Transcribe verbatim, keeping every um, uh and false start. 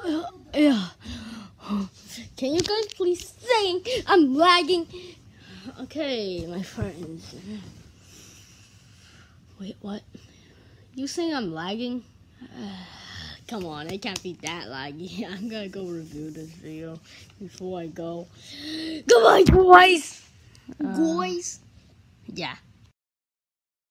Yeah. Can you guys please say I'm lagging? Okay, my friends. Wait, what? You saying I'm lagging? Uh, come on, it can't be that laggy. I'm gonna go review this video before I go. Goodbye, boys! Guys. Yeah.